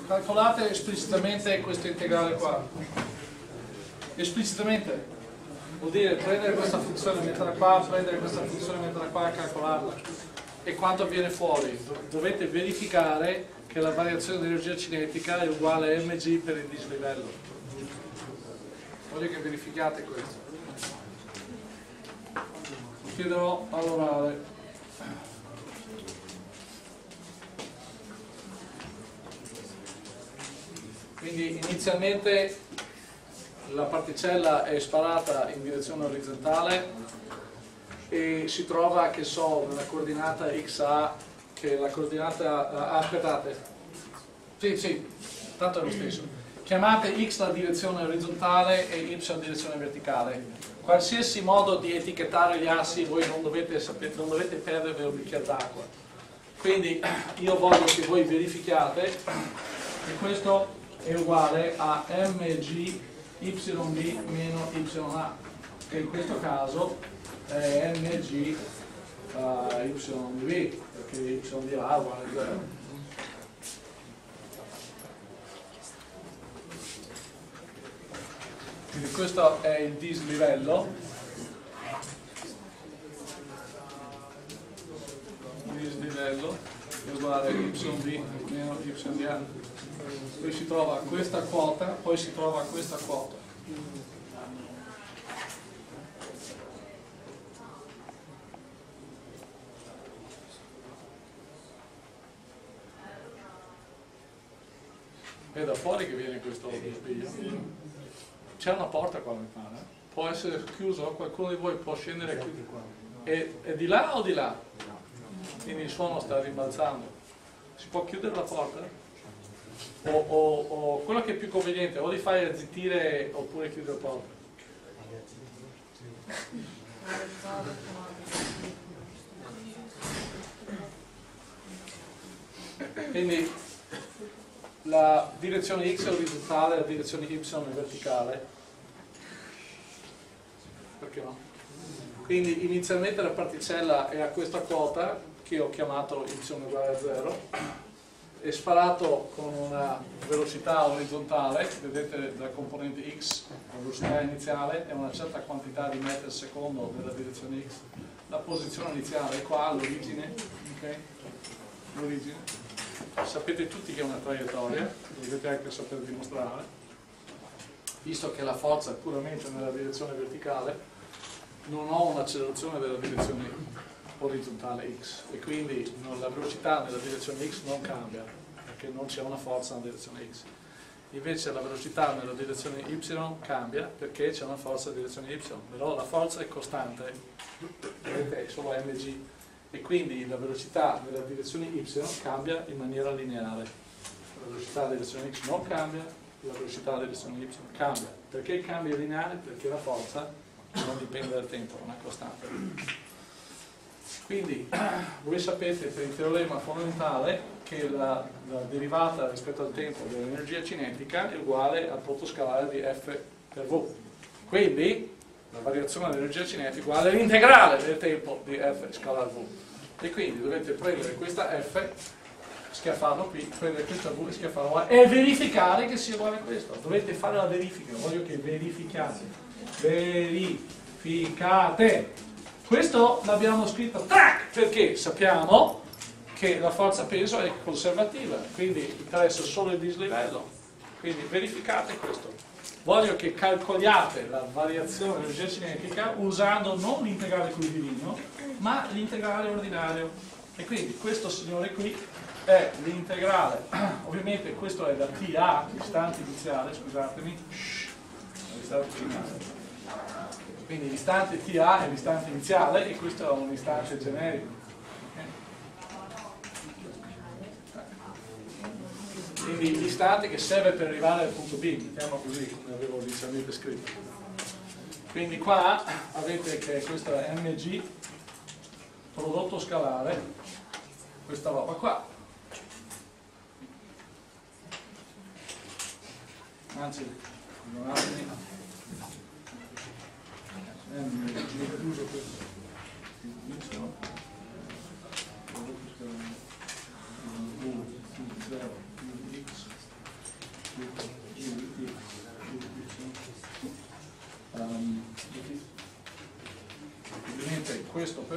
calcolate esplicitamente questo integrale qua. Esplicitamente vuol dire prendere questa funzione, metterla qua, prendere questa funzione, metterla qua e calcolarla. E quanto viene fuori? Dovete verificare che la variazione di energia cinetica è uguale a mg per il dislivello. Voglio che verificate questo. Lo chiederò all'orale. Quindi inizialmente la particella è sparata in direzione orizzontale e si trova, che so, nella coordinata XA, che è la coordinata... aspettate. Sì, tanto è lo stesso. Chiamate X la direzione orizzontale e Y la direzione verticale. Qualsiasi modo di etichettare gli assi, voi non dovete perdervi un bicchiere d'acqua. Quindi io voglio che voi verificate che questo è uguale a mg YB meno YA, che in questo caso è mg YB, perché y di là è uguale a 0. Quindi questo è il dislivello. Dislivello è uguale a YB meno YA. Poi si trova questa quota, poi si trova questa quota. È da fuori che viene questo spiglio. C'è una porta qua, mi pare. Può essere chiuso, qualcuno di voi può scendere qui. È di là o di là? Quindi il suono sta rimbalzando. Si può chiudere la porta? O quello che è più conveniente, o li fai zittire oppure chiudere la porta. Quindi la direzione X è orizzontale, la direzione Y è verticale. Perché no? Quindi inizialmente la particella è a questa quota, che ho chiamato Y uguale a 0. È sparato con una velocità orizzontale, vedete la componente x, la velocità iniziale è una certa quantità di metri al secondo nella direzione x, la posizione iniziale è qua, l'origine, ok? L'origine. Sapete tutti che è una traiettoria, dovete anche saper dimostrare, visto che la forza è puramente nella direzione verticale, non ho un'accelerazione della direzione orizzontale x e quindi la velocità nella direzione x non cambia perché non c'è una forza nella direzione x, invece la velocità nella direzione y cambia perché c'è una forza nella direzione y, però la forza è costante, vedete, è solo mg e quindi la velocità nella direzione y cambia in maniera lineare, la velocità nella direzione x non cambia, la velocità nella direzione y cambia. Perché cambia lineare? Perché la forza non dipende dal tempo, non è costante. Quindi voi sapete per il teorema fondamentale che la derivata rispetto al tempo dell'energia cinetica è uguale al prodotto scalare di F per V. Quindi la variazione dell'energia cinetica è uguale all'integrale del tempo di F scalare V. E quindi dovete prendere questa F, schiaffarlo qui, prendere questa V e schiaffarlo qua e verificare che sia uguale a questo. Dovete fare la verifica, voglio che verificate. Verificate! Questo l'abbiamo scritto tac, perché sappiamo che la forza peso è conservativa, quindi interessa solo il dislivello. Quindi verificate questo. Voglio che calcoliate la variazione dell'energia cinetica usando non l'integrale curvilineo, ma l'integrale ordinario. E quindi questo signore qui è l'integrale, ovviamente questo è da T a istante iniziale, scusatemi, istante finale. Quindi l'istante TA è l'istante iniziale e questo è un istante generico. Quindi l'istante che serve per arrivare al punto B, mettiamo così come avevo inizialmente scritto. Quindi qua avete che questo è mg prodotto scalare, questa roba qua. Anzi, non ha uso questo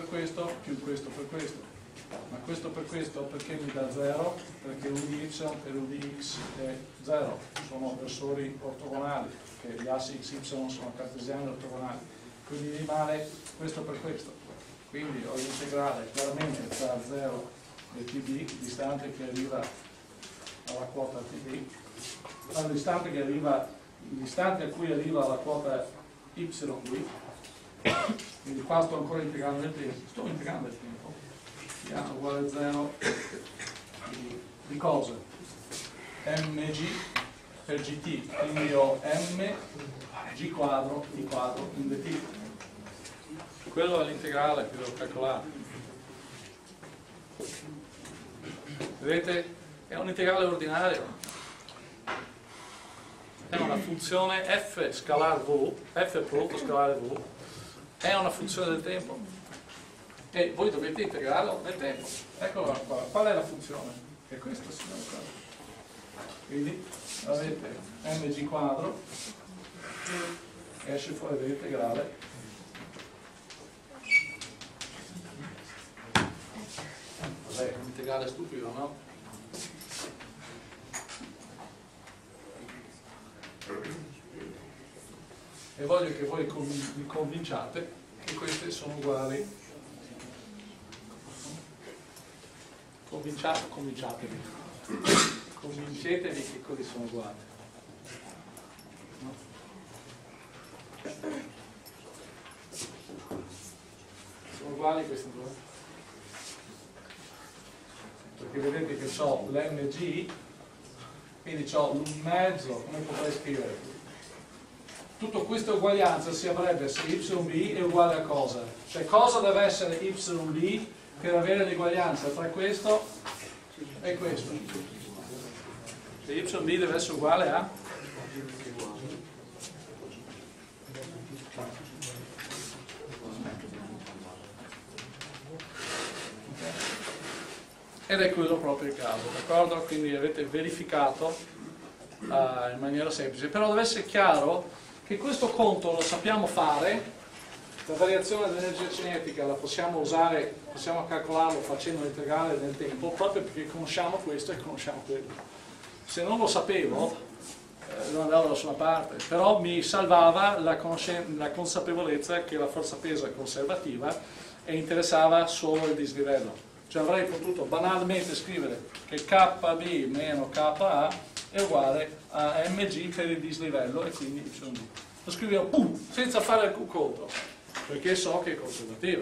questo più questo per questo. Ma questo per questo perché mi dà 0? Perché u di y per u di x è 0, sono versori ortogonali, perché gli assi x, y sono cartesiani ortogonali, quindi mi rimane questo per questo. Quindi ho l'integrale chiaramente tra 0 e tb, l'istante che arriva alla quota tb, l'istante a cui arriva alla quota yb, quindi qua sto ancora integrando il tempo, è uguale a 0 di cosa? mg per gt, quindi ho mg quadro di quadro in dt. Quello è l'integrale che devo calcolare. Vedete? È un integrale ordinario. È una funzione f scalare v, f prodotto scalare v, è una funzione del tempo. E voi dovete integrarlo nel tempo. Eccola qua. Qual è la funzione? È questa, signore. Quindi avete mg quadro, esce fuori l'integrale. Vabbè, è un integrale stupido, no? E voglio che voi vi convinciate che queste sono uguali. Convinciatevi. Convincetevi che così sono uguali. No? Sono uguali questi due. Perché vedete che ho l'mg, quindi ho l'un mezzo, come potrei scrivere? Tutto questa uguaglianza si avrebbe se yb è uguale a cosa? Cioè cosa deve essere yb per avere l'eguaglianza tra questo e questo? Se yb deve essere uguale a ed è quello proprio il caso, d'accordo? Quindi avete verificato in maniera semplice, però deve essere chiaro che questo conto lo sappiamo fare. La variazione dell'energia cinetica la possiamo usare, possiamo calcolarlo facendo l'integrale nel tempo, proprio perché conosciamo questo e conosciamo quello. Se non lo sapevo, non andavo da nessuna parte, però mi salvava la consapevolezza che la forza peso è conservativa e interessava solo il dislivello. Cioè avrei potuto banalmente scrivere che KB meno KA è uguale a mg per il dislivello e quindi yb. Lo scrivevo pum, senza fare alcun conto, perché so che è conservativa.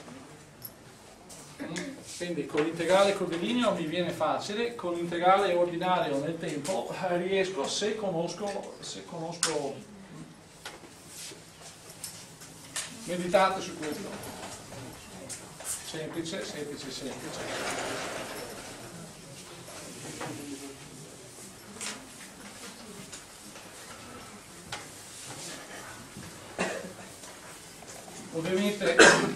Quindi con l'integrale curvilineo mi viene facile, con l'integrale ordinario nel tempo riesco se conosco. Meditate su questo. Semplice. Ovviamente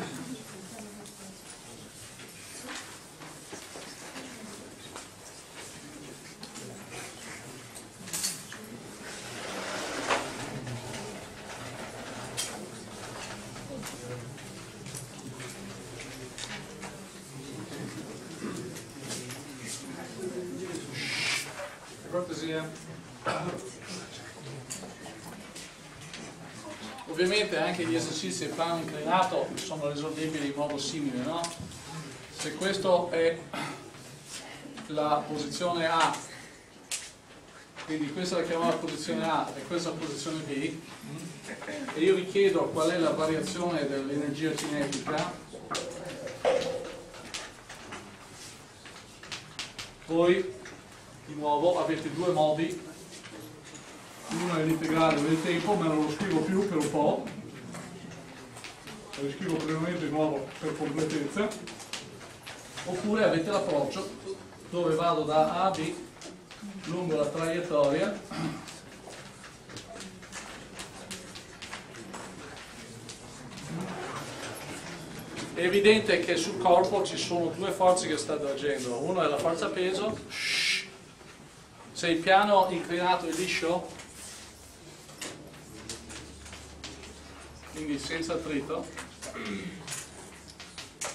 ovviamente anche gli esercizi del plano inclinato sono risolvibili in modo simile, no? Se questo è la posizione A, quindi questa la chiamiamo la posizione A e questa la posizione B, e io vi chiedo qual è la variazione dell'energia cinetica, voi di nuovo avete due modi. Uno è l'integrale del tempo, ma non lo scrivo più per un po', lo riscrivo brevemente di nuovo per completezza, oppure avete l'approccio dove vado da A a B lungo la traiettoria è evidente che sul corpo ci sono due forze che stanno agendo, una è la forza peso, se il piano inclinato è liscio, quindi senza attrito,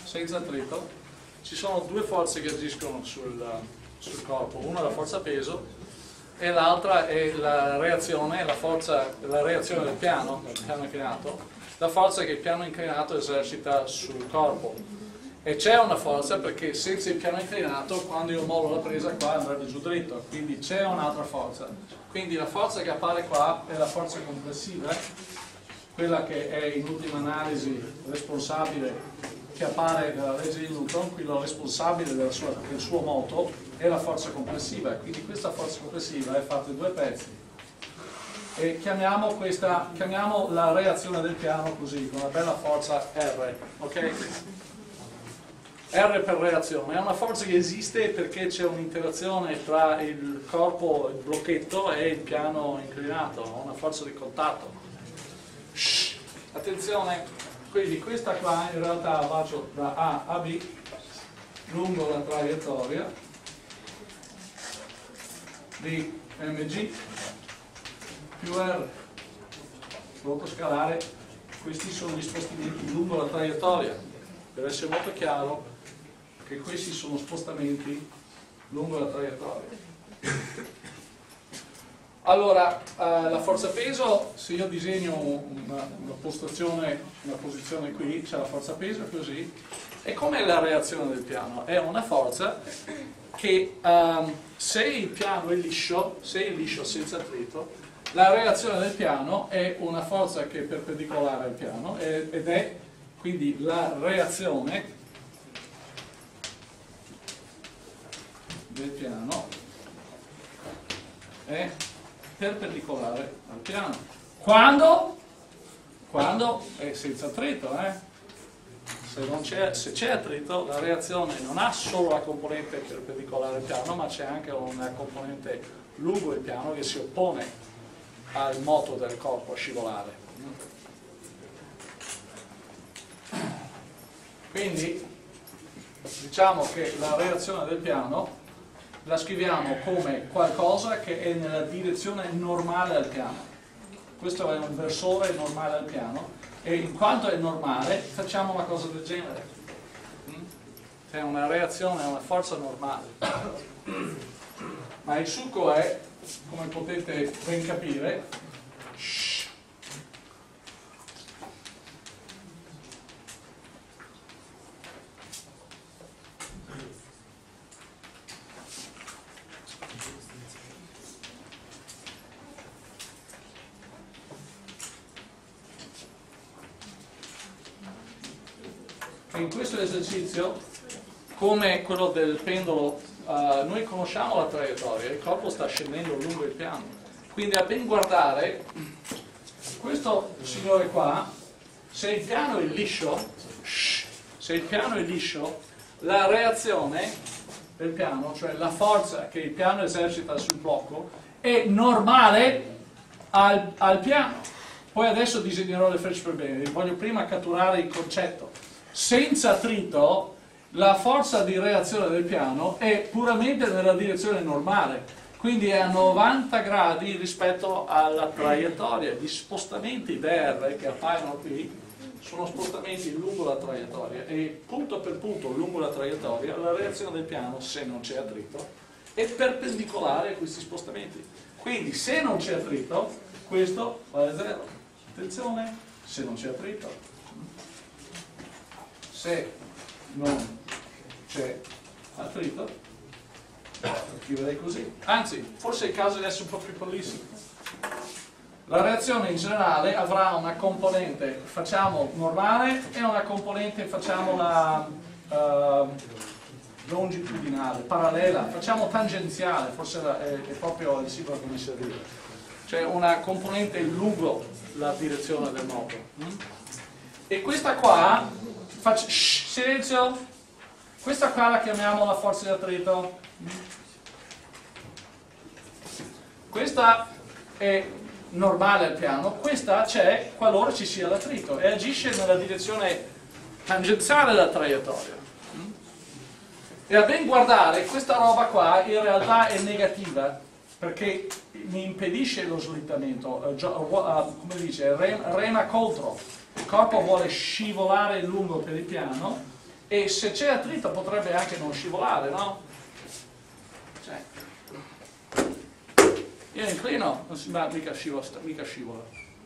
senza attrito, ci sono due forze che agiscono sul corpo, una è la forza peso e l'altra è la reazione, la reazione del piano inclinato, la forza che il piano inclinato esercita sul corpo. E c'è una forza perché senza il piano inclinato, quando io mollo la presa qua andrebbe giù dritto, quindi c'è un'altra forza. Quindi la forza che appare qua è la forza complessiva, quella che è in ultima analisi responsabile, che appare nella legge di Newton, quello responsabile del suo moto è la forza complessiva. Quindi questa forza complessiva è fatta di due pezzi. E chiamiamo la reazione del piano così, con una bella forza R, ok? R per reazione, è una forza che esiste perché c'è un'interazione tra il corpo, il blocchetto e il piano inclinato, una forza di contatto. Shhh, attenzione, quindi questa qua in realtà faccio da A a B lungo la traiettoria di mg più R scalare, questi sono gli spostamenti lungo la traiettoria. Deve essere molto chiaro che questi sono spostamenti lungo la traiettoria. Allora, la forza peso, se io disegno una posizione qui, c'è la forza peso così, e com'è la reazione del piano? È una forza che se il piano è liscio senza attrito, la reazione del piano è una forza che è perpendicolare al piano ed è quindi la reazione del piano è perpendicolare al piano. Quando è senza attrito, se c'è attrito, la reazione non ha solo la componente perpendicolare al piano, ma c'è anche una componente lungo il piano che si oppone al moto del corpo a scivolare. Quindi diciamo che la reazione del piano la scriviamo come qualcosa che è nella direzione normale al piano. Questo è un versore normale al piano e in quanto è normale facciamo una cosa del genere. È una reazione, è una forza normale. Ma il succo è, come potete ben capire, in questo esercizio, come quello del pendolo, noi conosciamo la traiettoria, il corpo sta scendendo lungo il piano, quindi a ben guardare questo signore qua, se il piano è liscio, la reazione del piano, cioè la forza che il piano esercita sul blocco, è normale al piano. Poi adesso disegnerò le frecce per bene, voglio prima catturare il concetto. Senza attrito la forza di reazione del piano è puramente nella direzione normale, quindi è a 90 gradi rispetto alla traiettoria. Gli spostamenti DR che appaiono qui sono spostamenti lungo la traiettoria e punto per punto lungo la traiettoria la reazione del piano, se non c'è attrito, è perpendicolare a questi spostamenti. Quindi se non c'è attrito, questo vale 0. Attenzione, se non c'è attrito. Se non c'è attrito, lo scriverei così. Anzi, forse è il caso di essere un po' più pollissimo. La reazione in generale avrà una componente, facciamo normale, e una componente, facciamo la longitudinale, parallela, facciamo tangenziale, forse è proprio il sito come si dice. Cioè una componente lungo la direzione del moto. E questa qua, silenzio, questa qua la chiamiamo la forza di attrito. Questa è normale al piano, questa c'è qualora ci sia l'attrito e agisce nella direzione tangenziale della traiettoria. E a ben guardare, questa roba qua in realtà è negativa perché mi impedisce lo slittamento, come dice, rema contro. Il corpo vuole scivolare lungo per il piano E se c'è attrito potrebbe anche non scivolare, no? Cioè, io inclino, non si va, mica scivola.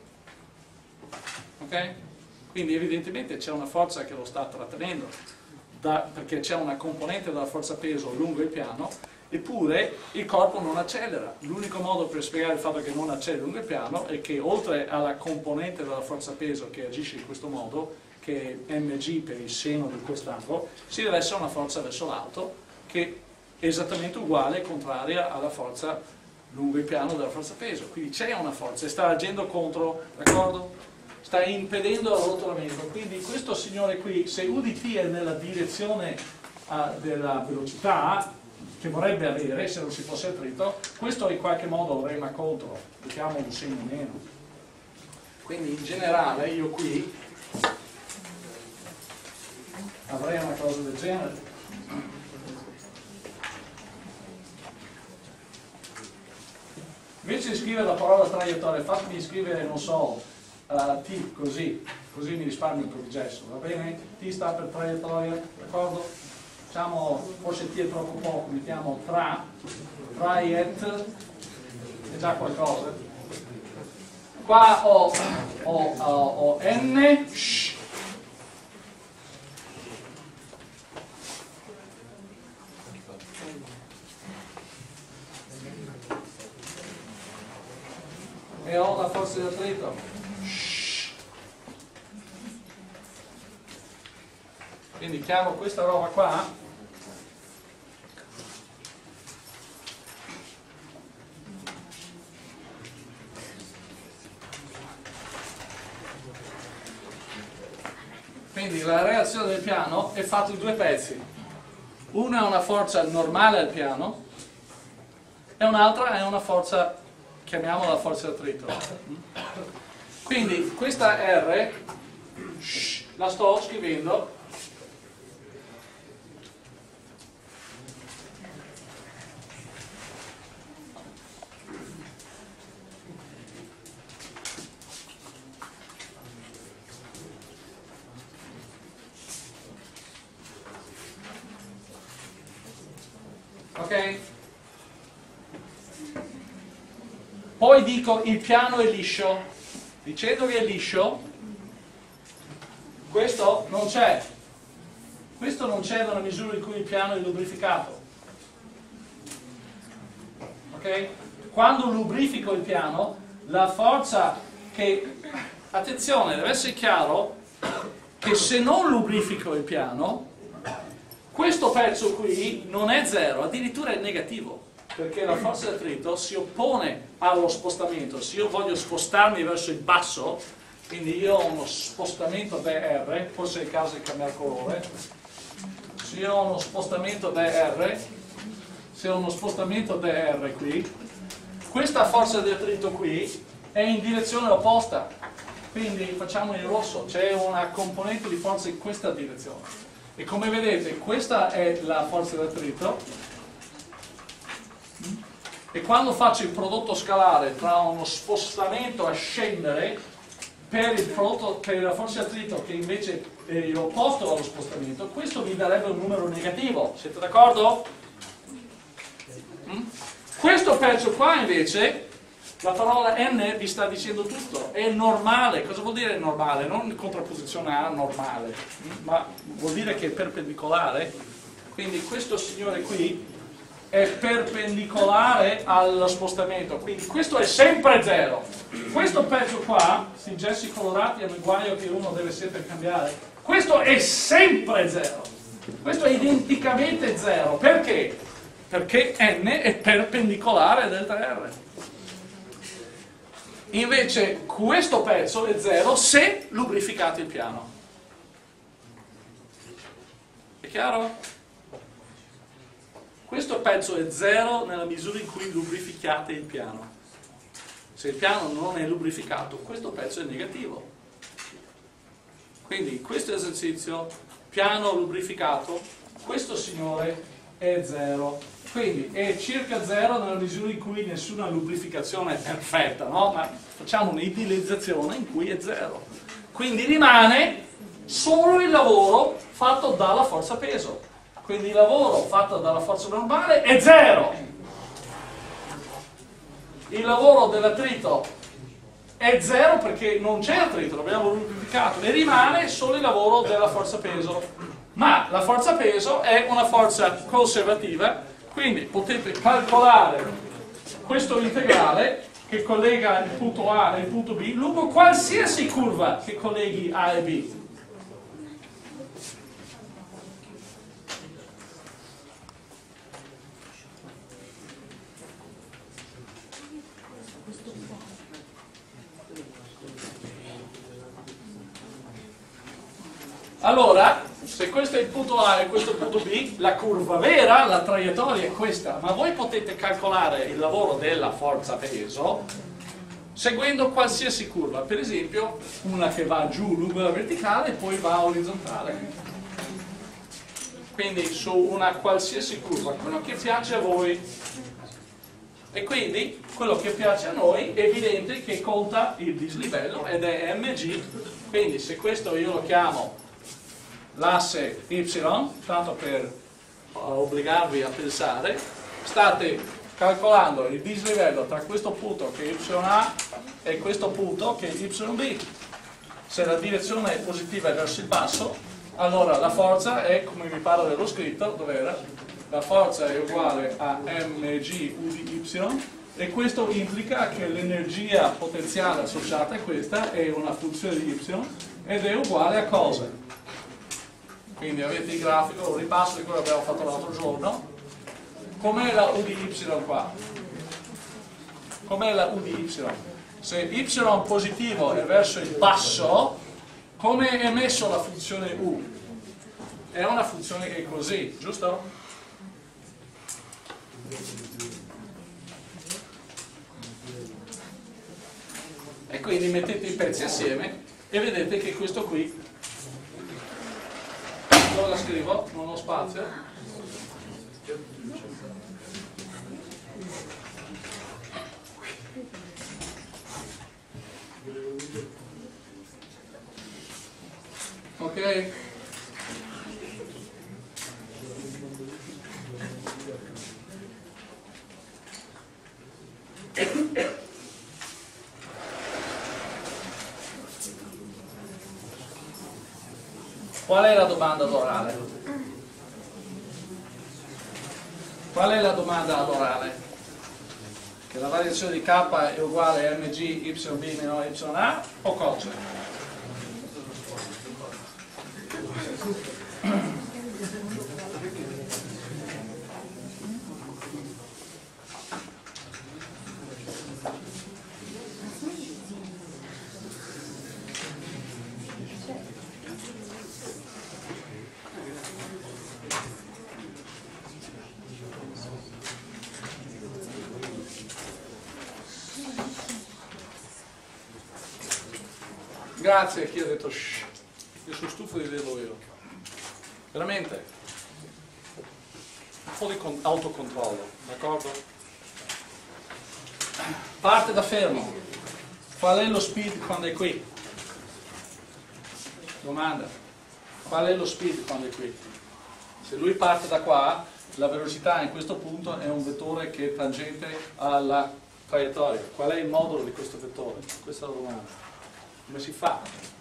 Ok? Quindi evidentemente c'è una forza che lo sta trattenendo, perché c'è una componente della forza peso lungo il piano, eppure il corpo non accelera. L'unico modo per spiegare il fatto che non accelera lungo il piano è che oltre alla componente della forza peso che agisce in questo modo, che è mg per il seno di quest'angolo, si deve essere una forza verso l'alto che è esattamente uguale e contraria alla forza lungo il piano della forza peso. Quindi c'è una forza e sta agendo contro, d'accordo? Sta impedendo il rotolamento. Quindi questo signore qui, se UDT è nella direzione della velocità che vorrebbe avere se non si fosse attrito, questo in qualche modo rema contro, mettiamo un segno meno. Quindi in generale io qui avrei una cosa del genere. Invece di scrivere la parola traiettoria, fatemi scrivere, non so, T così mi risparmio il processo, va bene? T sta per traiettoria, d'accordo? Facciamo, forse T è troppo poco, mettiamo traiet, è già qualcosa. Qua ho N, e ho la forza di attrito. Quindi chiamo questa roba qua quindi la reazione del piano è fatta di due pezzi. Una è una forza normale al piano e un'altra è una forza, chiamiamola forza di attrito. Quindi questa R la sto scrivendo ok? Poi dico il piano è liscio. Dicendo che è liscio, questo non c'è. Questo non c'è nella misura in cui il piano è lubrificato. Ok? Quando lubrifico il piano, la forza che... Attenzione, deve essere chiaro che se non lubrifico il piano, questo pezzo qui non è zero, addirittura è negativo, perché la forza di attrito si oppone allo spostamento. Se io voglio spostarmi verso il basso, quindi io ho uno spostamento dr, forse è il caso di cambiare colore, se io ho uno spostamento dr, se ho uno spostamento dr qui, questa forza di attrito qui è in direzione opposta, quindi facciamo in rosso, c'è una componente di forza in questa direzione. E come vedete questa è la forza di attrito e quando faccio il prodotto scalare tra uno spostamento a scendere per la forza di attrito che invece è l'opposto allo spostamento, questo mi darebbe un numero negativo, siete d'accordo? Questo pezzo qua invece, la parola N vi sta dicendo tutto, è normale. Cosa vuol dire normale? Non contrapposizione a normale, ma vuol dire che è perpendicolare. Quindi questo signore qui è perpendicolare allo spostamento, quindi questo è sempre zero. Questo pezzo qua, questi gessi colorati hanno il guaio che uno deve sempre cambiare, questo è sempre zero, questo è identicamente zero. Perché? Perché N è perpendicolare al delta R. Invece questo pezzo è zero se lubrificate il piano. È chiaro? Questo pezzo è zero nella misura in cui lubrificate il piano. Se il piano non è lubrificato, questo pezzo è negativo. Quindi questo esercizio, piano lubrificato, questo signore è zero. Quindi è circa zero nella misura in cui nessuna lubrificazione è perfetta, no? Ma facciamo un'idealizzazione in cui è zero. Quindi rimane solo il lavoro fatto dalla forza peso. Quindi il lavoro fatto dalla forza normale è 0. Il lavoro dell'attrito è 0 perché non c'è attrito, l'abbiamo moltiplicato, e rimane solo il lavoro della forza peso. Ma la forza peso è una forza conservativa, quindi potete calcolare questo integrale che collega il punto A e il punto B lungo qualsiasi curva che colleghi A e B. Allora, se questo è il punto A e questo è il punto B, la curva vera, la traiettoria è questa, ma voi potete calcolare il lavoro della forza peso seguendo qualsiasi curva, per esempio una che va giù lungo la verticale e poi va orizzontale. Quindi su una qualsiasi curva, quello che piace a voi. E quindi quello che piace a noi è evidente che conta il dislivello ed è mg, quindi se questo io lo chiamo l'asse y, tanto per obbligarvi a pensare, state calcolando il dislivello tra questo punto che è YA e questo punto che è YB. Se la direzione è positiva e verso il basso, allora la forza è, come mi pare dello scritto, dov'era? La forza è uguale a mg u di y, e questo implica che l'energia potenziale associata a questa è una funzione di y ed è uguale a cosa? Quindi avete il grafico, lo ripasso di quello che abbiamo fatto l'altro giorno. Com'è la U di Y qua? Com'è la U di Y? Se Y positivo è verso il basso, come è messo la funzione U? È una funzione che è così, giusto? E quindi mettete i pezzi assieme e vedete che questo qui, dove la scrivo? Non ho spazio. Ok? Qual è la domanda d'orale? Qual è la domanda ad orale? Che la variazione di K è uguale a mg yb meno ya o cosa? Grazie a chi ha detto shh, io sono stufo di dirlo io. Veramente. Un po' di autocontrollo, d'accordo? Parte da fermo. Qual è lo speed quando è qui? Domanda. Qual è lo speed quando è qui? Se lui parte da qua, la velocità in questo punto è un vettore che è tangente alla traiettoria. Qual è il modulo di questo vettore? Questa è la domanda. Come si fa?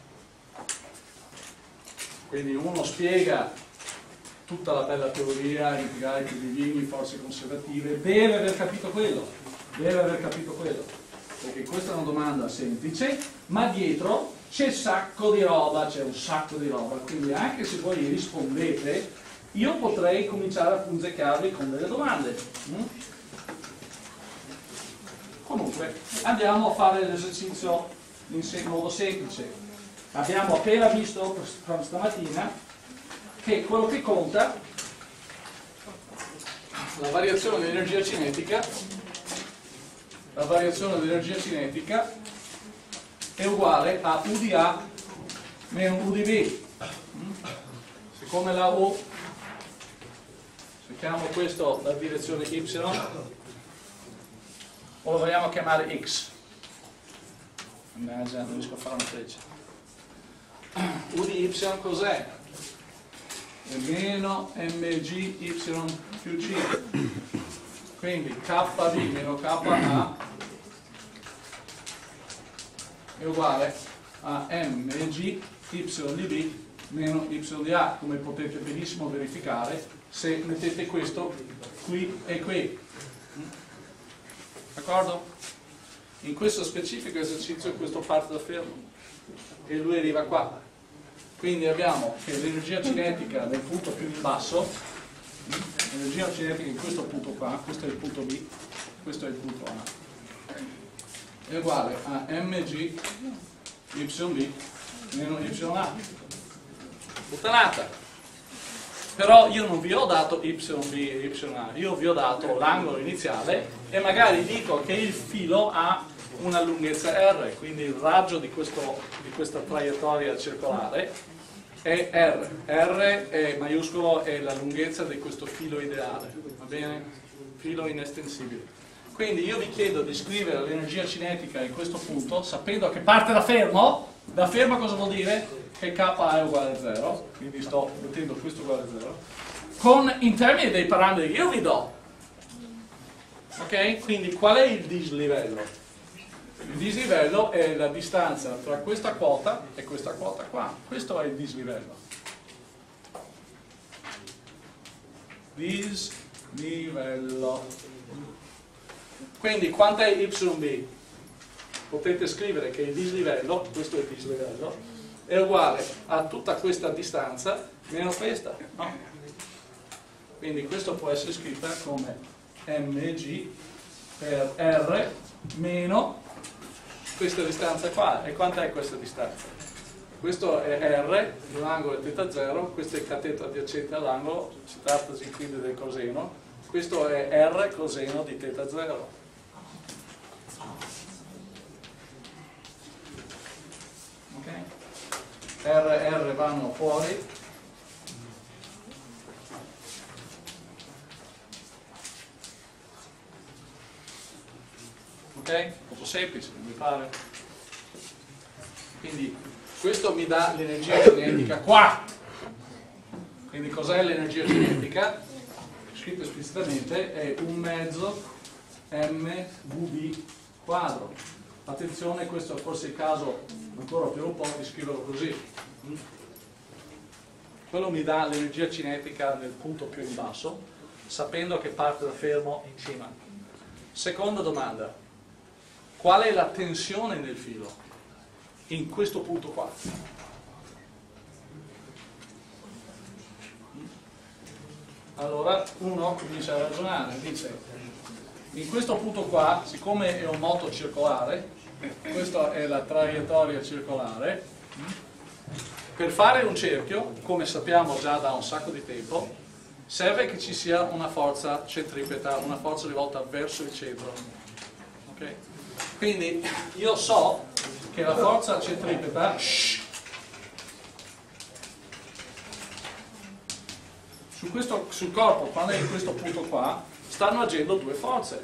Quindi uno spiega tutta la bella teoria, integrali più divini, forze conservative, deve aver capito quello, perché questa è una domanda semplice, ma dietro c'è un sacco di roba, quindi anche se voi rispondete, io potrei cominciare a punzecchiarvi con delle domande. Comunque, andiamo a fare l'esercizio in modo semplice. Abbiamo appena visto stamattina che quello che conta, la variazione di energia cinetica è uguale a U di A meno U di B. Siccome la U, se chiamo questo la direzione Y, o lo vogliamo chiamare X. Mannaggia, non riesco a fare una freccia. U di y cos'è? È meno mg y più c. Quindi kb meno ka è uguale a mg y di b meno y di a, come potete benissimo verificare se mettete questo qui e qui. D'accordo? In questo specifico esercizio questo parte da fermo e lui arriva qua. Quindi abbiamo che l'energia cinetica nel punto più in basso, l'energia cinetica in questo punto qua, questo è il punto B, questo è il punto A, è uguale a mg yb meno ya. Puttanata! Però io non vi ho dato yb e ya, io vi ho dato l'angolo iniziale e magari dico che il filo ha una lunghezza r, quindi il raggio di questa traiettoria circolare è r. R è maiuscolo, è la lunghezza di questo filo ideale, va bene? Filo inestensibile. Quindi io vi chiedo di scrivere l'energia cinetica in questo punto, sapendo che parte da fermo. Da fermo cosa vuol dire? Che k è uguale a 0, quindi sto mettendo questo uguale a 0, in termini dei parametri che io vi do. Ok? Quindi qual è il dislivello? Il dislivello è la distanza tra questa quota e questa quota qua. Questo è il dislivello. Dislivello. Quindi quant'è yb? Potete scrivere che il dislivello, questo è il dislivello, è uguale a tutta questa distanza meno questa. No? Quindi questo può essere scritto come mg per r meno questa distanza qua. E quanta è questa distanza? Questo è r, l'angolo è θ0, questo è il cateto adiacente all'angolo, si tratta quindi del coseno, questo è r coseno di θ0. Ok? R vanno fuori. Ok? Molto semplice, mi pare. Quindi questo mi dà l'energia cinetica qua. Quindi cos'è l'energia cinetica? Scritto esplicitamente è 1/2 mvb quadro. Attenzione, questo è forse il caso ancora per un po' di scriverlo così. Quello mi dà l'energia cinetica nel punto più in basso, sapendo che parte da fermo in cima. Seconda domanda: qual è la tensione nel filo in questo punto qua? Allora uno comincia a ragionare, dice: in questo punto qua, siccome è un moto circolare, questa è la traiettoria circolare, per fare un cerchio, come sappiamo già da un sacco di tempo, serve che ci sia una forza centripeta, una forza rivolta verso il centro. Okay? Quindi io so che la forza centripeta sul corpo, quando è in questo punto qua, stanno agendo due forze.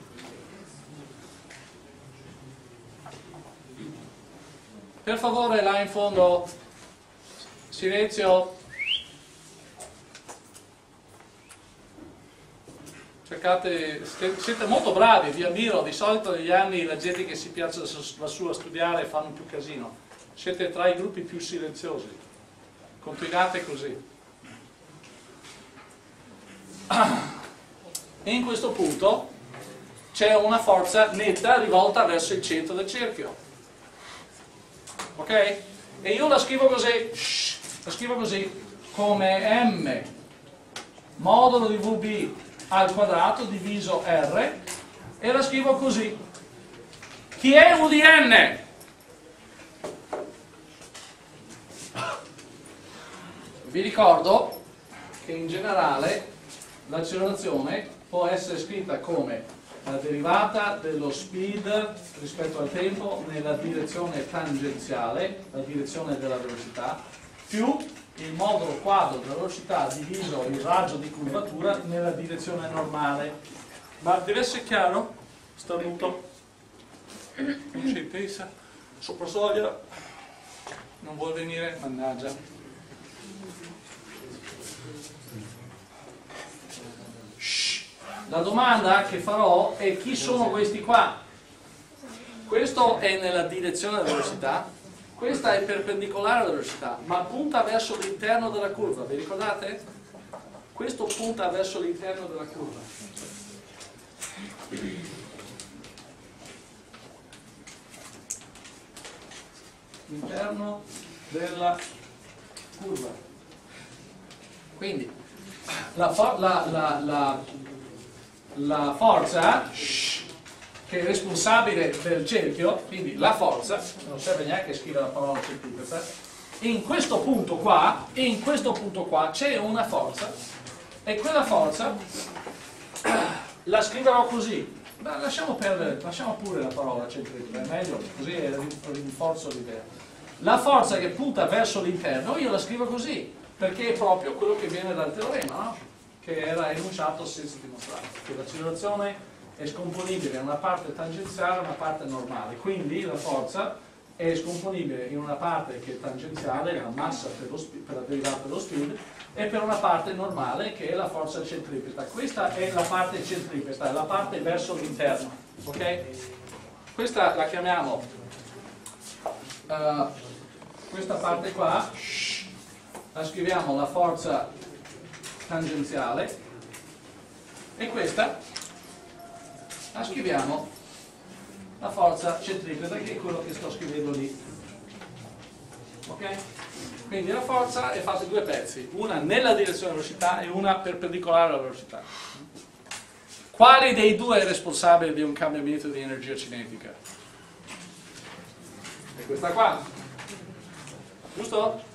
Per favore, là in fondo, silenzio. Cercate, siete molto bravi, vi ammiro. Di solito negli anni la gente che si piace va su a studiare fanno più casino. Siete tra i gruppi più silenziosi. Continuate così. In questo punto c'è una forza netta rivolta verso il centro del cerchio, ok? E io la scrivo così, come m modulo di vb al quadrato diviso r, e la scrivo così. Chi è u di n? Vi ricordo che in generale l'accelerazione può essere scritta come la derivata dello speed rispetto al tempo nella direzione tangenziale, la direzione della velocità, più il modulo quadro della velocità diviso il raggio di curvatura nella direzione normale. Ma deve essere chiaro? Starnuto? Non si intesa? Sopra soglia? Non vuol venire? Mannaggia. Shh. La domanda che farò è: chi sono questi qua? Questo è nella direzione della velocità, questa è perpendicolare alla velocità, ma punta verso l'interno della curva, vi ricordate? Questo punta verso l'interno della curva. L'interno della curva. Quindi la forza che è responsabile del cerchio, quindi la forza, non serve neanche scrivere la parola centripetra, in questo punto qua c'è una forza, e quella forza la scriverò così. Beh, lasciamo pure la parola centripetra, è meglio, così rinforzo l'idea. La forza che punta verso l'interno io la scrivo così, perché è proprio quello che viene dal teorema, no? Che era enunciato senza dimostrare, che l'accelerazione è scomponibile in una parte tangenziale e una parte normale, quindi la forza è scomponibile in una parte che è tangenziale, la massa per la derivata dello speed, e per una parte normale che è la forza centripeta. Questa è la parte centripeta, è la parte verso l'interno, ok? Questa la chiamiamo, questa parte qua, la scriviamo la forza tangenziale, e questa la scriviamo la forza centripeta, che è quello che sto scrivendo lì, ok? Quindi la forza è fatta di due pezzi, una nella direzione della velocità e una perpendicolare alla velocità. Quale dei due è responsabile di un cambiamento di energia cinetica? È questa qua, giusto?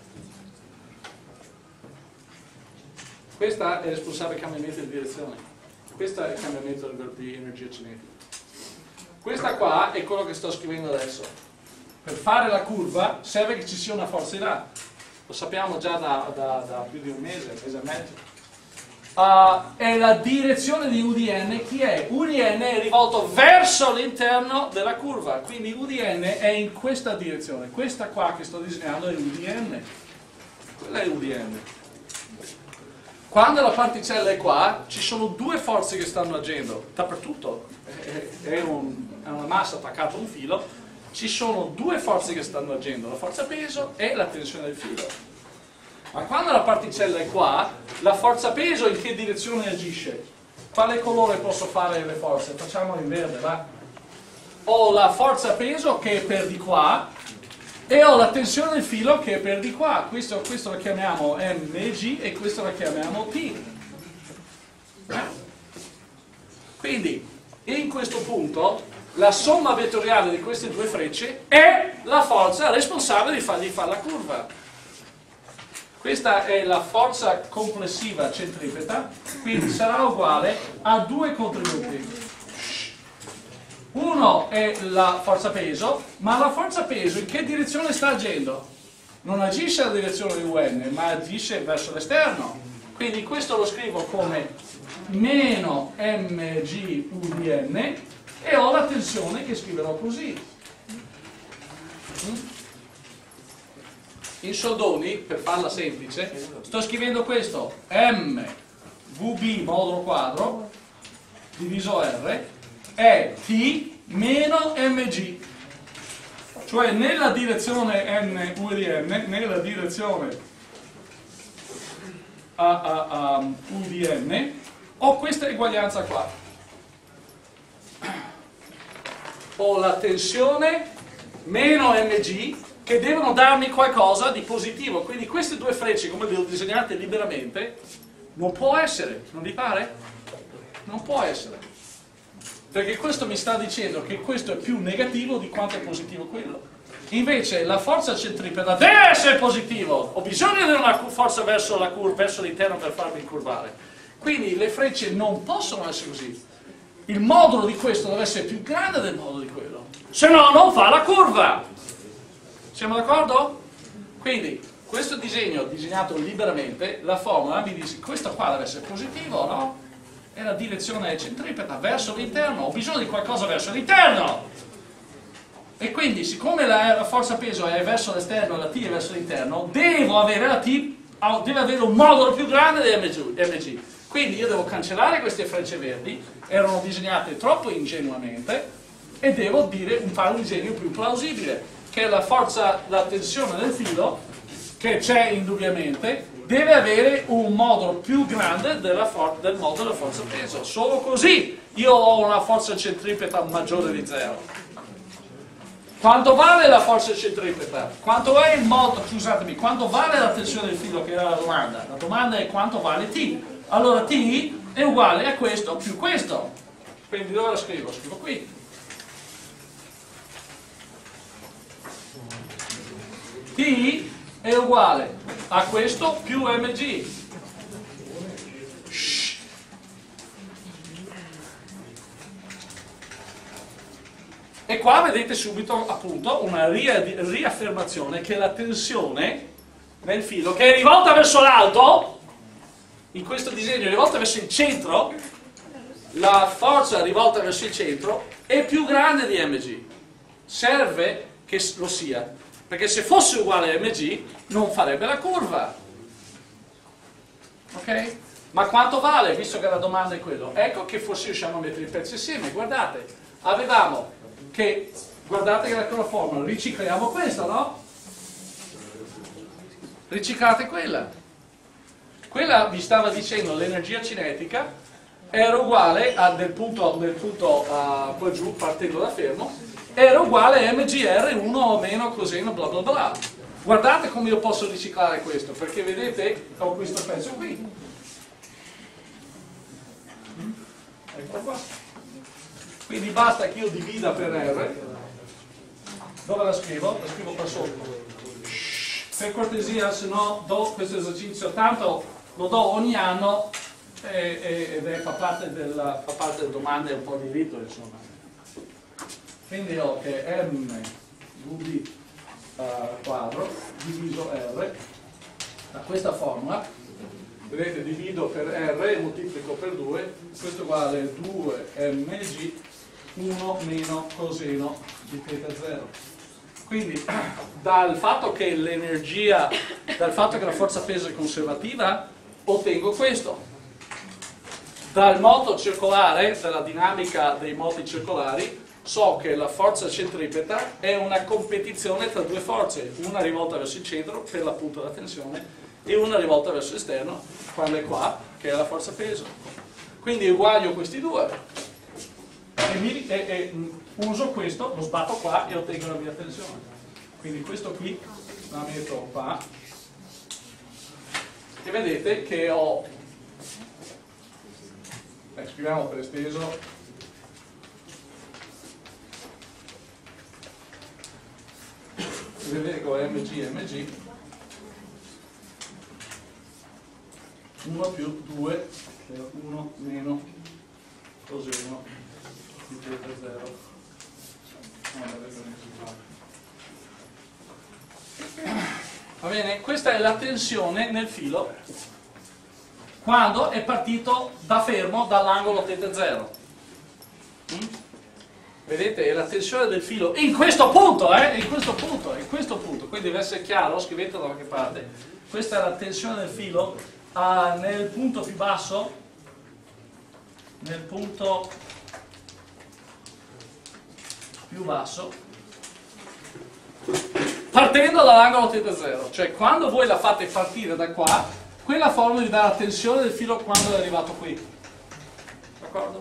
Questa è responsabile del cambiamento di direzione, questo è il cambiamento di energia cinetica. Questa qua è quello che sto scrivendo adesso. Per fare la curva serve che ci sia una forza in là, lo sappiamo già da più di un mese e mezzo. È la direzione di UDN. Chi è? UDN è rivolto verso l'interno della curva, quindi UDN è in questa direzione. Questa qua che sto disegnando è UDN, quella è UDN. Quando la particella è qua, ci sono due forze che stanno agendo dappertutto, è una massa attaccata a un filo, ci sono due forze che stanno agendo, la forza peso e la tensione del filo. Ma quando la particella è qua, la forza peso in che direzione agisce? Quale colore posso fare le forze? Facciamolo in verde, va? Ho la forza peso che è per di qua, e ho la tensione del filo che è per di qua. Questo lo chiamiamo mg e questo lo chiamiamo t. Quindi in questo punto la somma vettoriale di queste due frecce è la forza responsabile di fare la curva. Questa è la forza complessiva centripeta, quindi sarà uguale a due contributi. Uno è la forza peso, ma la forza peso in che direzione sta agendo? Non agisce nella direzione di UN, ma agisce verso l'esterno. Quindi questo lo scrivo come meno mg udn, e ho la tensione che scriverò così. In soldoni, per farla semplice, sto scrivendo questo: m vb modulo quadro diviso r è t meno mg, cioè nella direzione n udn, nella direzione udn, ho questa eguaglianza qua. Ho la tensione meno mg che devono darmi qualcosa di positivo, quindi queste due frecce, come le ho disegnate liberamente, non può essere, non vi pare? Non può essere, perché questo mi sta dicendo che questo è più negativo di quanto è positivo quello. Invece la forza centripeta deve essere positivo, ho bisogno di una forza verso la curva, verso l'interno, per farmi incurvare. Quindi le frecce non possono essere così. Il modulo di questo deve essere più grande del modulo di quello, se no non fa la curva. Siamo d'accordo? Quindi questo disegno disegnato liberamente, la formula mi dice questo qua deve essere positivo, no? È la direzione centripeta verso l'interno, ho bisogno di qualcosa verso l'interno. E quindi, siccome la forza peso è verso l'esterno e la T è verso l'interno, devo avere la T, deve avere un modulo più grande di mg. Quindi io devo cancellare queste frecce verdi, erano disegnate troppo ingenuamente, e devo fare un disegno più plausibile, che la forza, la tensione del filo, che c'è indubbiamente, deve avere un modulo più grande del modulo della forza peso. Solo così io ho una forza centripeta maggiore di 0. Quanto vale la forza centripeta? Quanto è il modo, scusatemi, quanto vale la tensione del filo, che era la domanda? La domanda è quanto vale T. Allora T è uguale a questo più questo. Quindi dove la scrivo? Scrivo qui. T è uguale a questo più mg. E qua vedete subito appunto una riaffermazione che la tensione nel filo, che è rivolta verso l'alto, in questo disegno è rivolta verso il centro, la forza rivolta verso il centro è più grande di mg. Serve che lo sia, perché se fosse uguale a mg non farebbe la curva. Ok? Ma quanto vale, visto che la domanda è quello? Ecco che forse riusciamo a mettere i pezzi insieme. Guardate, avevamo che, guardate che la formula, ricicliamo questa, no? Riciclate quella. Quella vi stava dicendo l'energia cinetica era uguale del punto qua giù, partendo da fermo, era uguale a mgr1 meno coseno bla bla bla. Guardate come io posso riciclare questo, perché vedete ho questo pezzo qui. Ecco qua. Quindi basta che io divida per R. Dove la scrivo? La scrivo qua sotto. Per cortesia, se no do questo esercizio, tanto lo do ogni anno fa parte delle domande un po' di rito, insomma. Quindi ho che m v quadro diviso r da questa formula. Vedete, divido per r e moltiplico per 2, questo è uguale a 2mg 1 meno coseno di θ 0. Quindi dal fatto che l'energia, dal fatto che la forza peso è conservativa, ottengo questo. Dal moto circolare, dalla dinamica dei moti circolari, so che la forza centripeta è una competizione tra due forze, una rivolta verso il centro per l'appunto la tensione e una rivolta verso l'esterno, quella è qua, che è la forza peso. Quindi uguaglio questi due e uso questo, lo sbatto qua e ottengo la mia tensione. Quindi questo qui la metto qua e vedete che ho, scriviamo per esteso, vedete che ho mg 1 più 2 che è 1 meno coseno di θ 0. Va bene? Questa è la tensione nel filo quando è partito da fermo dall'angolo θ 0. Vedete? È la tensione del filo in questo punto, in questo punto, quindi deve essere chiaro, scrivetelo da qualche parte. Questa è la tensione del filo nel punto più basso, nel punto più basso, partendo dall'angolo θ 0, cioè quando voi la fate partire da qua, quella formula vi dà la tensione del filo quando è arrivato qui, d'accordo?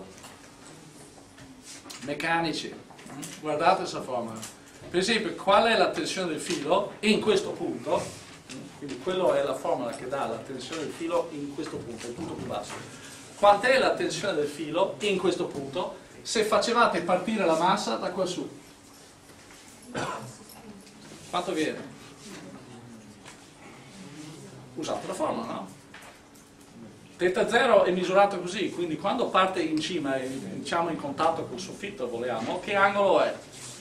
Meccanici, guardate questa formula. Per esempio, qual è la tensione del filo in questo punto? Quindi quello è la formula che dà la tensione del filo in questo punto, il punto più basso. Quant'è la tensione del filo in questo punto se facevate partire la massa da qua su? Quanto viene? Usate la formula, no? θ 0 è misurato così, quindi quando parte in cima e diciamo in contatto col soffitto, vogliamo, che angolo è?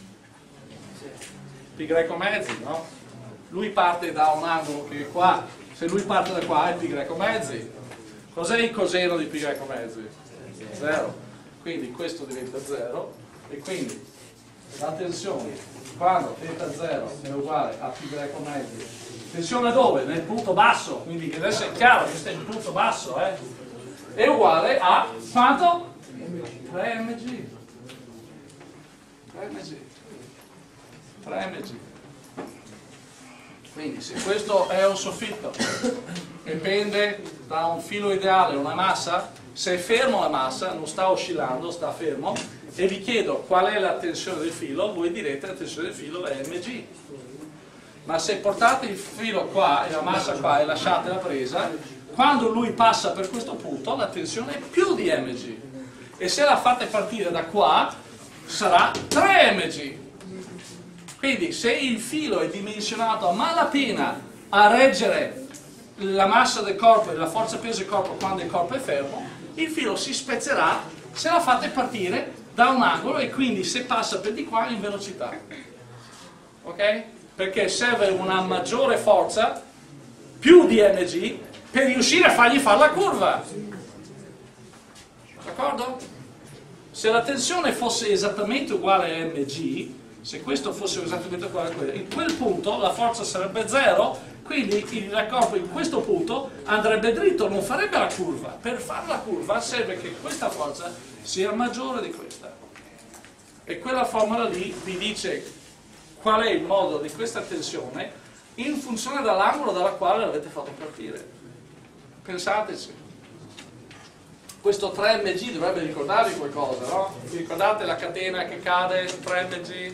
Pi greco mezzi, no? Lui parte da un angolo che è qua, se lui parte da qua è pi greco mezzi. Cos'è il coseno di pi greco mezzi? 0. Quindi questo diventa 0 e quindi la tensione quando θ0 è uguale a π greco mezzo, tensione dove? Nel punto basso, quindi deve essere chiaro che questo è il punto basso, è uguale a quanto? 3 mg. 3 mg. Quindi se questo è un soffitto e pende da un filo ideale una massa, se è fermo la massa, non sta oscillando, sta fermo, e vi chiedo qual è la tensione del filo, voi direte la tensione del filo è mg. Ma se portate il filo qua e la massa qua e lasciate la presa, quando lui passa per questo punto la tensione è più di mg. E se la fate partire da qua sarà 3 mg. Quindi se il filo è dimensionato a malapena a reggere la massa del corpo e la forza peso del corpo quando il corpo è fermo, il filo si spezzerà se la fate partire da un angolo e quindi se passa per di qua in velocità. Ok? Perché serve una maggiore forza, più di mg, per riuscire a fargli fare la curva. D'accordo? Se la tensione fosse esattamente uguale a mg, se questo fosse esattamente uguale a quello, in quel punto la forza sarebbe 0, quindi il corpo in questo punto andrebbe dritto, non farebbe la curva. Per fare la curva serve che questa forza sia maggiore di questa. E quella formula lì vi dice qual è il modo di questa tensione in funzione dall'angolo dalla quale l'avete fatto partire. Pensateci. Questo 3 mg dovrebbe ricordarvi qualcosa, no? Vi ricordate la catena che cade su 3 mg?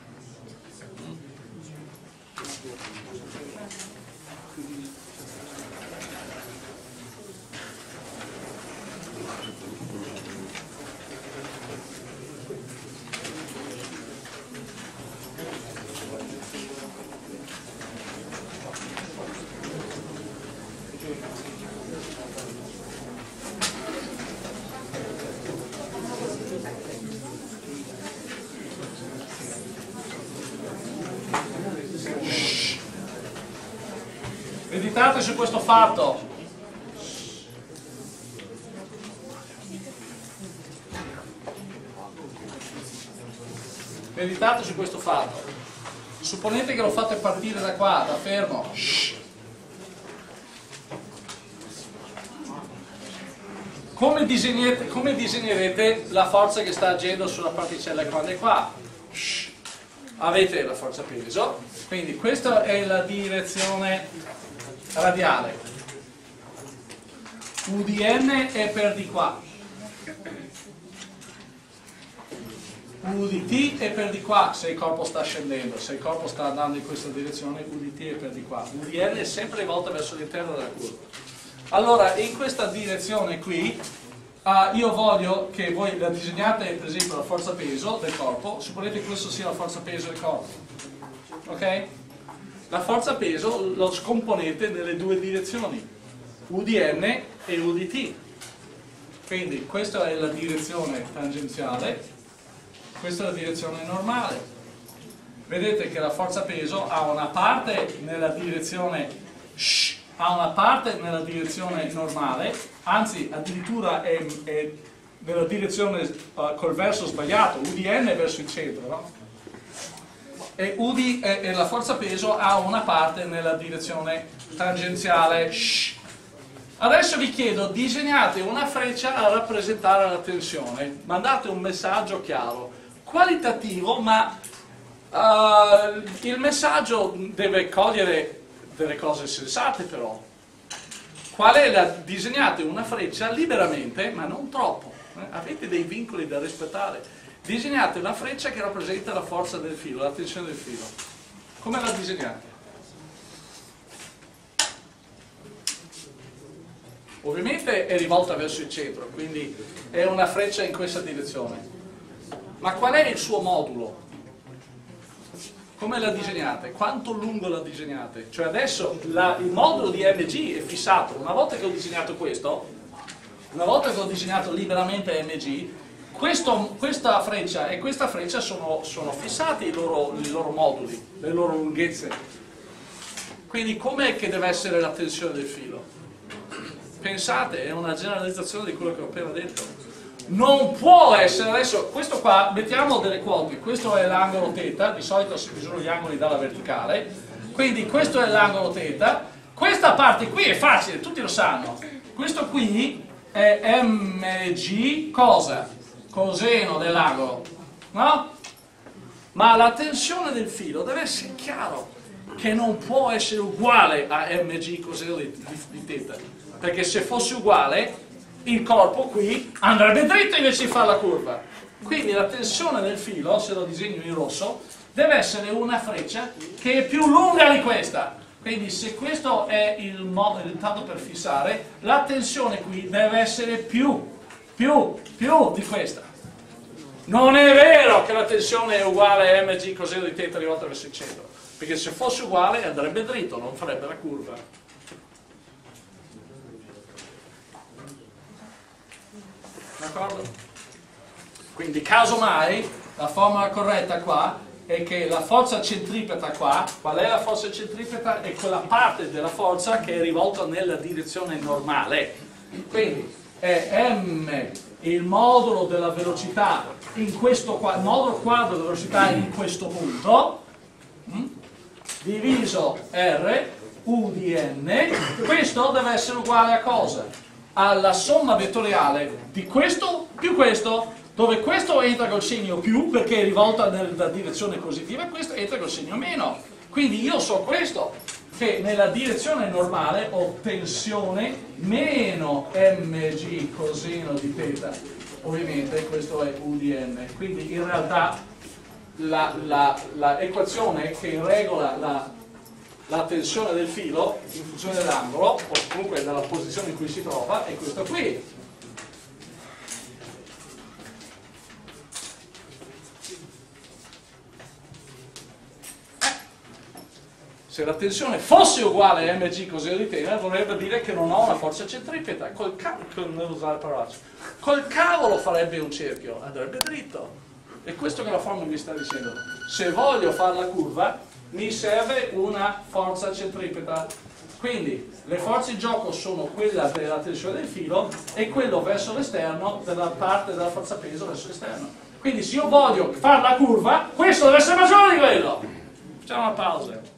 Meditate su questo fatto. Meditate su questo fatto. Supponete che lo fate partire da qua, da fermo. Come disegnerete la forza che sta agendo sulla particella quando è qua? Avete la forza peso, quindi questa è la direzione radiale, U di n è per di qua, U di t è per di qua se il corpo sta scendendo, se il corpo sta andando in questa direzione U di t è per di qua, U di n è sempre rivolta verso l'interno della curva. Allora in questa direzione qui io voglio che voi la disegnate per esempio la forza peso del corpo, supponete che questo sia la forza peso del corpo, ok? La forza peso lo scomponete nelle due direzioni, U di n e U di t. Quindi questa è la direzione tangenziale, questa è la direzione normale. Vedete che la forza peso ha una parte nella direzione normale, anzi addirittura è nella direzione col verso sbagliato, U di n è verso il centro, no? E la forza peso ha una parte nella direzione tangenziale. Adesso vi chiedo, disegnate una freccia a rappresentare la tensione, mandate un messaggio chiaro, qualitativo, ma il messaggio deve cogliere delle cose sensate però. Disegnate una freccia liberamente, ma non troppo, avete dei vincoli da rispettare. Disegnate una freccia che rappresenta la forza del filo, la tensione del filo. Come la disegnate? Ovviamente è rivolta verso il centro, quindi è una freccia in questa direzione. Ma qual è il suo modulo? Come la disegnate? Quanto lungo la disegnate? Cioè adesso il modulo di mg è fissato. Una volta che ho disegnato questo, una volta che ho disegnato liberamente mg, questa freccia e questa freccia sono fissati i loro moduli, le loro lunghezze. Quindi com'è che deve essere la tensione del filo? Pensate, è una generalizzazione di quello che ho appena detto. non può essere, adesso questo qua, mettiamo delle quote, questo è l'angolo θ, di solito si misurano gli angoli dalla verticale, quindi questo è l'angolo θ, questa parte qui è facile, tutti lo sanno, questo qui è mg cosa? Coseno dell'angolo, no? Ma la tensione del filo deve essere chiaro che non può essere uguale a mg coseno di θ, perché se fosse uguale il corpo qui andrebbe dritto invece di fare la curva. Quindi la tensione del filo, se lo disegno in rosso, deve essere una freccia che è più lunga di questa. Quindi se questo è il modo tanto per fissare, la tensione qui deve essere più di questa. Non è vero che la tensione è uguale a mg coseno di θ rivolto verso il centro, perché se fosse uguale andrebbe dritto, non farebbe la curva. D'accordo? Quindi casomai la formula corretta qua è che la forza centripeta qua, qual è la forza centripeta? È quella parte della forza che è rivolta nella direzione normale. Quindi è m il modulo della velocità in questo qua, il modulo quadro della velocità in questo punto, diviso r u di n, questo deve essere uguale a cosa? Alla somma vettoriale di questo più questo, dove questo entra col segno più perché è rivolta nella direzione positiva e questo entra col segno meno. Quindi io so questo, che nella direzione normale ho tensione meno mg coseno di θ, ovviamente questo è u di n. Quindi in realtà la equazione che regola la tensione del filo in funzione dell'angolo, o comunque della posizione in cui si trova, è questa qui. Se la tensione fosse uguale a mg coseno di θ, vorrebbe dire che non ho una forza centripeta. Col cavolo farebbe un cerchio, andrebbe dritto. È questo che la formula vi sta dicendo. Se voglio fare la curva, mi serve una forza centripeta. Quindi le forze in gioco sono quella della tensione del filo e quello verso l'esterno della parte della forza peso verso l'esterno. Quindi se io voglio fare la curva, questo deve essere maggiore di quello. Facciamo una pausa.